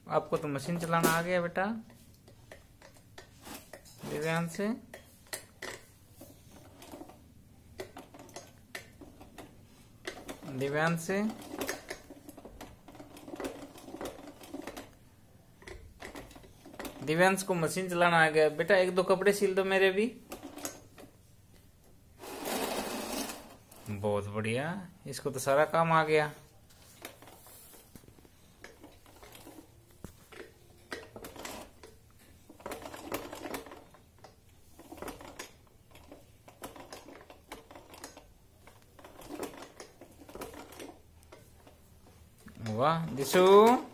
आपको तो मशीन चलाना आ गया बेटा दिव्यांश से। दिव्यांश से दिव्यांश को मशीन चलाना आ गया बेटा। एक दो कपड़े सिल दो मेरे भी। बहुत बढ़िया, इसको तो सारा काम आ गया। वाह दिशु।